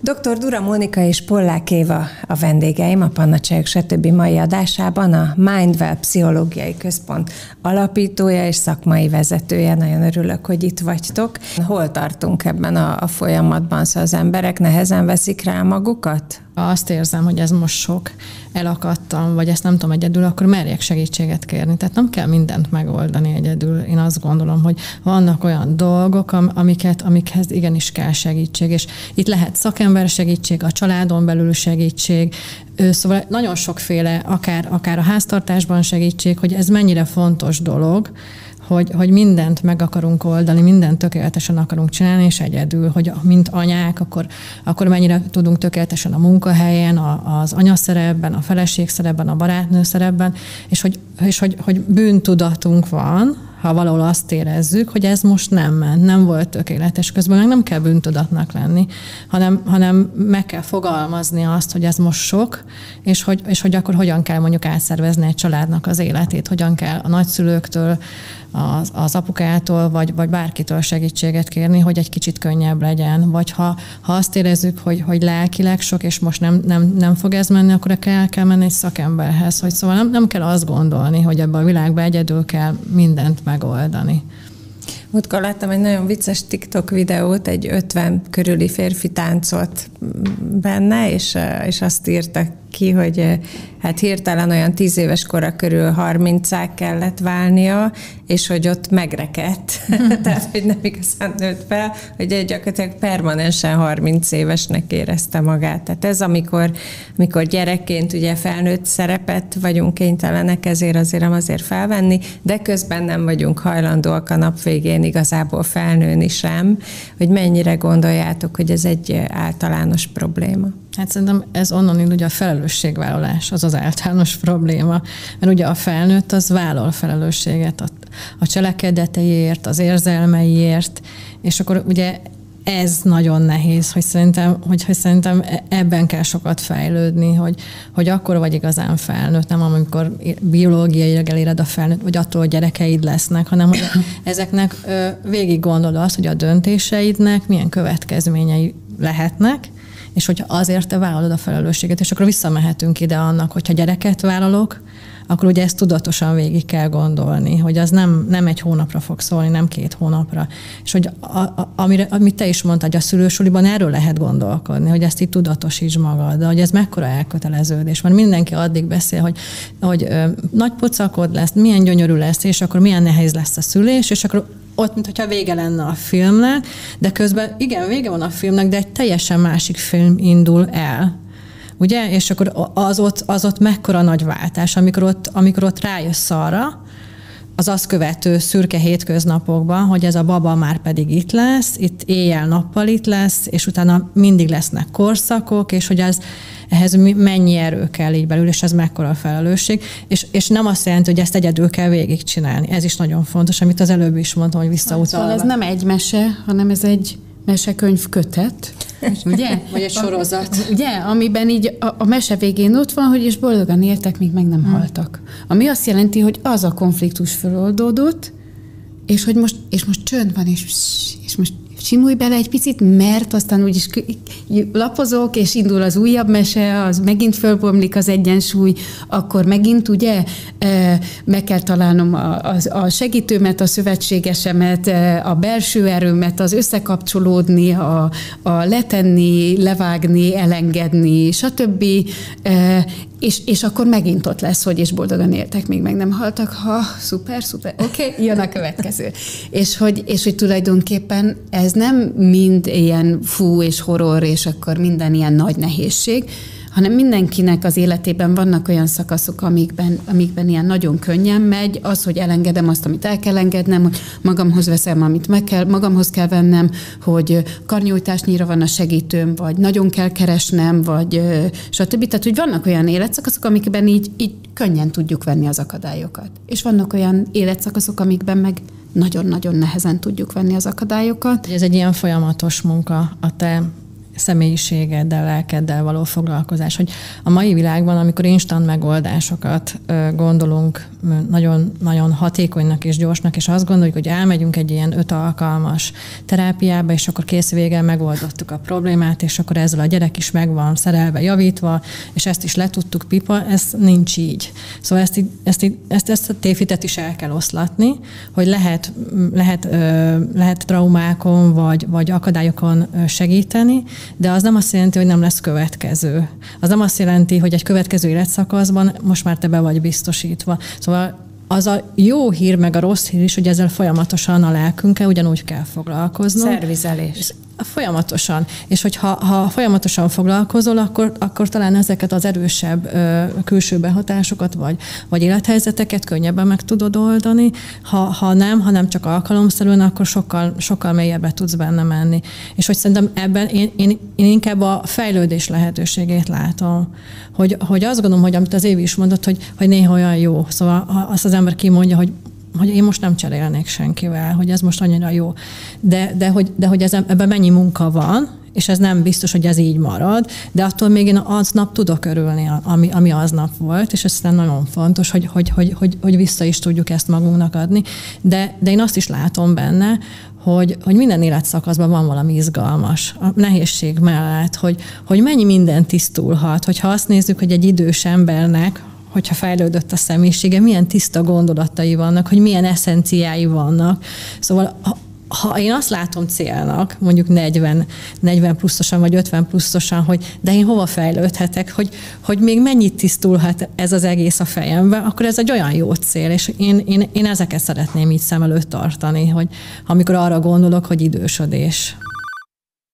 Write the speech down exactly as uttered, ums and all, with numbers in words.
doktor Dura Mónika és Pollák Éva a vendégeim a Panna Csajok stb. Mai adásában, a Mindwell Pszichológiai Központ alapítója és szakmai vezetője. Nagyon örülök, hogy itt vagytok. Hol tartunk ebben a, a folyamatban? Szóval az emberek nehezen veszik rá magukat? Azt érzem, hogy ez most sok, elakadtam, vagy ezt nem tudom egyedül, akkor merjek segítséget kérni. Tehát nem kell mindent megoldani egyedül. Én azt gondolom, hogy vannak olyan dolgok, amiket, amikhez igenis kell segítség, és itt lehet szakember segítség, a családon belül segítség, szóval nagyon sokféle, akár, akár a háztartásban segítség, hogy ez mennyire fontos dolog, Hogy, hogy mindent meg akarunk oldani, mindent tökéletesen akarunk csinálni, és egyedül, hogy mint anyák, akkor, akkor mennyire tudunk tökéletesen a munkahelyen, a, az anyaszerepben, a feleségszerepben, a barátnőszerepben, és hogy, és hogy, hogy bűntudatunk van, ha valahol azt érezzük, hogy ez most nem ment, nem volt tökéletes. Közben meg nem kell bűntudatnak lenni, hanem, hanem meg kell fogalmazni azt, hogy ez most sok, és hogy, és hogy akkor hogyan kell mondjuk átszervezni egy családnak az életét, hogyan kell a nagyszülőktől, az, az apukától, vagy, vagy bárkitől segítséget kérni, hogy egy kicsit könnyebb legyen. Vagy ha, ha azt érezzük, hogy, hogy lelkileg sok, és most nem, nem, nem fog ez menni, akkor el kell menni egy szakemberhez. Hogy szóval nem, nem kell azt gondolni, hogy ebben a világban egyedül kell mindent megoldani. Múltkor láttam egy nagyon vicces TikTok videót, egy ötven körüli férfi táncolt benne, és, és azt írta ki, hogy hát hirtelen olyan tíz éves kora körül harmincá kellett válnia, és hogy ott megrekedt. Tehát, hogy nem igazán nőtt fel, hogy gyakorlatilag permanensen harminc évesnek érezte magát. Tehát ez, amikor, amikor gyerekként ugye felnőtt szerepet vagyunk kénytelenek ezért azért azért felvenni, de közben nem vagyunk hajlandóak a nap végén igazából felnőni sem, hogy mennyire gondoljátok, hogy ez egy általános probléma. Hát szerintem ez onnan indul, ugye a felelősségvállalás, az az általános probléma. Mert ugye a felnőtt az vállal felelősséget a, a cselekedeteiért, az érzelmeiért, és akkor ugye ez nagyon nehéz, hogy szerintem, hogy, hogy szerintem ebben kell sokat fejlődni, hogy, hogy akkor vagy igazán felnőtt, nem amikor biológiailag eléred a felnőtt, vagy attól, hogy gyerekeid lesznek, hanem hogy ezeknek végig gondolod azt, hogy a döntéseidnek milyen következményei lehetnek, és hogyha azért te vállalod a felelősséget, és akkor visszamehetünk ide annak, hogyha gyereket vállalok, akkor ugye ezt tudatosan végig kell gondolni, hogy az nem, nem egy hónapra fog szólni, nem két hónapra. És hogy a, a, amire, amit te is mondtad, hogy a szülősuliban erről lehet gondolkodni, hogy ezt így tudatosíts magad, de hogy ez mekkora elköteleződés. Mert mindenki addig beszél, hogy, hogy ö, nagy pocakod lesz, milyen gyönyörű lesz, és akkor milyen nehéz lesz a szülés, és akkor ott, mintha vége lenne a filmnek, de közben igen, vége van a filmnek, de egy teljesen másik film indul el. Ugye? És akkor az ott, az ott mekkora nagy váltás, amikor ott, amikor ott rájössz arra, az azt követő szürke hétköznapokban, hogy ez a baba már pedig itt lesz, itt éjjel-nappal itt lesz, és utána mindig lesznek korszakok, és hogy ez, ehhez mennyi erő kell így belül, és ez mekkora a felelősség. És, és nem azt jelenti, hogy ezt egyedül kell végigcsinálni. Ez is nagyon fontos, amit az előbb is mondtam, hogy visszautalva. Szóval ez nem egy mese, hanem ez egy mesekönyv kötet, ugye? Vagy egy sorozat. Ugye? Amiben így a, a mese végén ott van, hogy és boldogan éltek, míg meg nem hmm. haltak. Ami azt jelenti, hogy az a konfliktus feloldódott, és hogy most, és most csönd van, és, és most simulj bele egy picit, mert aztán úgyis lapozok, és indul az újabb mese, az megint fölbomlik az egyensúly, akkor megint ugye meg kell találnom a, a, a segítőmet, a szövetségesemet, a belső erőmet, az összekapcsolódni, a, a letenni, levágni, elengedni, stb. És, és akkor megint ott lesz, hogy és boldogan éltek, még meg nem haltak. Ha, szuper, szuper, oké, okay, jön a következő. és, hogy, és hogy tulajdonképpen ez nem mind ilyen fú és horror, és akkor minden ilyen nagy nehézség, hanem mindenkinek az életében vannak olyan szakaszok, amikben, amikben ilyen nagyon könnyen megy, az, hogy elengedem azt, amit el kell engednem, hogy magamhoz veszem, amit meg kell, magamhoz kell vennem, hogy karnyújtásnyira van a segítőm, vagy nagyon kell keresnem, vagy stb. Tehát, hogy vannak olyan életszakaszok, amikben így, így könnyen tudjuk venni az akadályokat. És vannak olyan életszakaszok, amikben meg nagyon-nagyon nehezen tudjuk venni az akadályokat. Ez egy ilyen folyamatos munka a te személyiségeddel, lelkeddel való foglalkozás. Hogy a mai világban, amikor instant megoldásokat gondolunk nagyon, nagyon hatékonynak és gyorsnak, és azt gondoljuk, hogy elmegyünk egy ilyen öt alkalmas terápiába, és akkor kész vége, megoldottuk a problémát, és akkor ezzel a gyerek is meg van szerelve, javítva, és ezt is letudtuk, pipa, ez nincs így. Szóval ezt, ezt, ezt, ezt a tévhitet is el kell oszlatni, hogy lehet, lehet, lehet traumákon vagy, vagy akadályokon segíteni, de az nem azt jelenti, hogy nem lesz következő. Az nem azt jelenti, hogy egy következő életszakaszban most már te be vagy biztosítva. Szóval az a jó hír, meg a rossz hír is, hogy ezzel folyamatosan a lelkünkkel ugyanúgy kell foglalkoznunk. Szervizelés. Folyamatosan. És hogyha ha folyamatosan foglalkozol, akkor, akkor talán ezeket az erősebb ö, külső behatásokat, vagy, vagy élethelyzeteket könnyebben meg tudod oldani. Ha, ha nem, ha nem csak alkalomszerűen, akkor sokkal, sokkal mélyebbre tudsz benne menni. És hogy szerintem ebben én, én, én inkább a fejlődés lehetőségét látom. Hogy, hogy azt gondolom, hogy amit az Évi is mondott, hogy, hogy néha olyan jó. Szóval azt az ember kimondja, hogy hogy én most nem cserélnék senkivel, hogy ez most annyira jó. De, de, hogy, de hogy ez, ebben mennyi munka van, és ez nem biztos, hogy ez így marad, de attól még én aznap tudok örülni, ami, ami aznap volt, és ez nagyon fontos, hogy, hogy, hogy, hogy, hogy vissza is tudjuk ezt magunknak adni. De, de én azt is látom benne, hogy, hogy minden életszakaszban van valami izgalmas. A nehézség mellett, hogy, hogy mennyi minden tisztulhat. Hogyha azt nézzük, hogy egy idős embernek, hogyha fejlődött a személyisége, milyen tiszta gondolatai vannak, hogy milyen eszenciái vannak. Szóval ha, ha én azt látom célnak, mondjuk negyven, negyven pluszosan vagy ötven pluszosan, hogy de én hova fejlődhetek, hogy, hogy még mennyit tisztulhat ez az egész a fejemben, akkor ez egy olyan jó cél, és én, én, én ezeket szeretném így szem előtt tartani, hogy amikor arra gondolok, hogy idősödés.